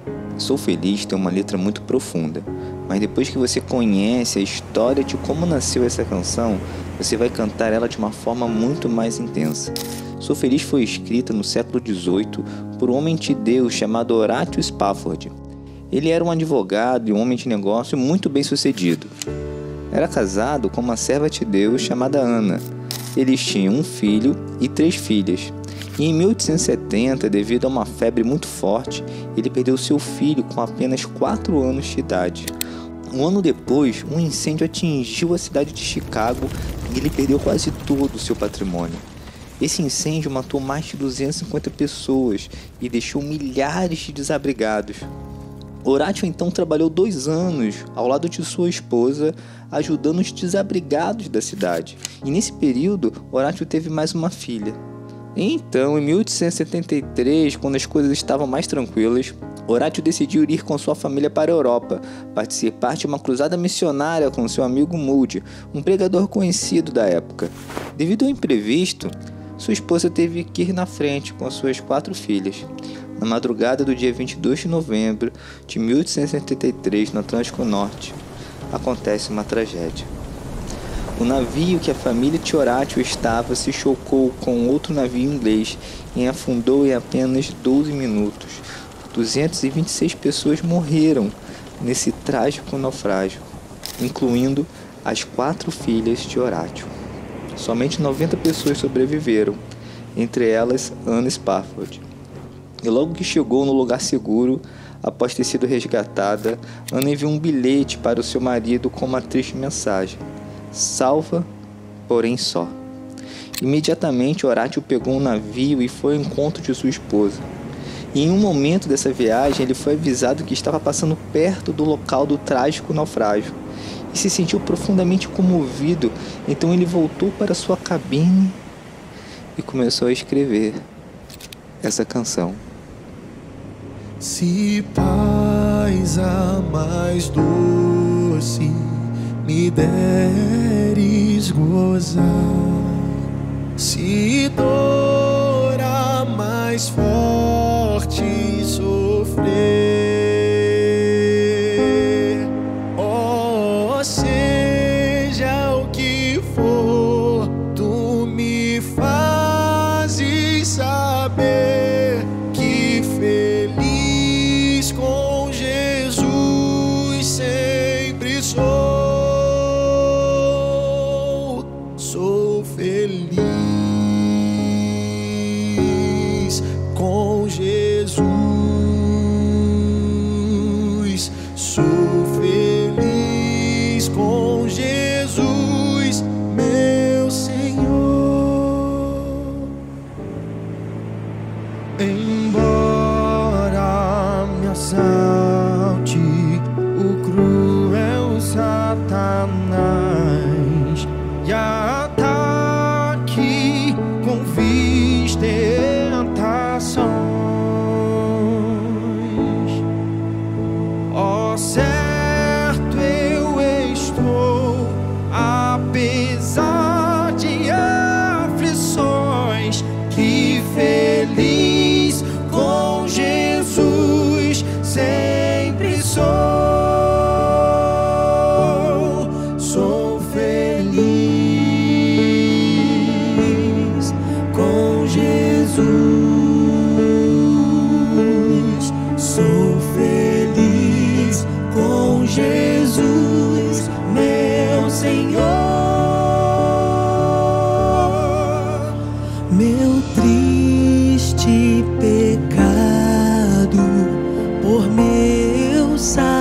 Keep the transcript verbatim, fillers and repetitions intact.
Sou Feliz tem uma letra muito profunda, mas depois que você conhece a história de como nasceu essa canção, você vai cantar ela de uma forma muito mais intensa. Sou Feliz foi escrita no século dezoito por um homem de Deus chamado Horatio Spafford. Ele era um advogado e um homem de negócio muito bem sucedido. Era casado com uma serva de Deus chamada Ana. Eles tinham um filho e três filhas. E em mil oitocentos e setenta, devido a uma febre muito forte, ele perdeu seu filho com apenas quatro anos de idade. Um ano depois, um incêndio atingiu a cidade de Chicago e ele perdeu quase todo o seu patrimônio. Esse incêndio matou mais de duzentas e cinquenta pessoas e deixou milhares de desabrigados. Horatio então trabalhou dois anos ao lado de sua esposa, ajudando os desabrigados da cidade. E nesse período, Horatio teve mais uma filha. Então, em mil oitocentos e setenta e três, quando as coisas estavam mais tranquilas, Horatio decidiu ir com sua família para a Europa, participar de uma cruzada missionária com seu amigo Moody, um pregador conhecido da época. Devido ao imprevisto, sua esposa teve que ir na frente com suas quatro filhas. Na madrugada do dia vinte e dois de novembro de mil oitocentos e setenta e três, no Atlântico Norte, acontece uma tragédia. O navio que a família de Horatio estava se chocou com outro navio inglês e afundou em apenas doze minutos. duzentas e vinte e seis pessoas morreram nesse trágico naufrágio, incluindo as quatro filhas de Horatio. Somente noventa pessoas sobreviveram, entre elas Ana Spafford. E logo que chegou no lugar seguro, após ter sido resgatada, Ana enviou um bilhete para o seu marido com uma triste mensagem: salva, porém só. Imediatamente Horatio pegou um navio e foi ao encontro de sua esposa. E em um momento dessa viagem ele foi avisado que estava passando perto do local do trágico naufrágio e se sentiu profundamente comovido. Então ele voltou para sua cabine e começou a escrever essa canção. Se paz a mais doce me deres gozar, se dor a mais forte sofrer, oh, seja o que for, tu me fazes saber que feliz com Jesus sempre sou. Sou feliz com Jesus, sou feliz com Jesus, meu Senhor. Embora me assalte o cruel Satanás e ataque com vis tentações, ó, certo eu estou, apesar de aflições, que feliz com Jesus sempre sou. Sou feliz com Jesus, sou feliz com Jesus, meu Senhor. Meu triste pecado por meu sacrifício